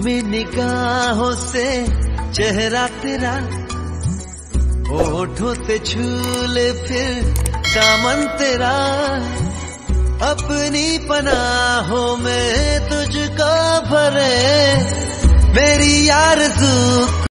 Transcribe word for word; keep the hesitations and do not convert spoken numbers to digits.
नरमी निगाहों से चेहरा तेरा, होठों से छू ले फिर दामन तेरा, अपनी पनाहों में तुझको भरे मेरी आरज़ू।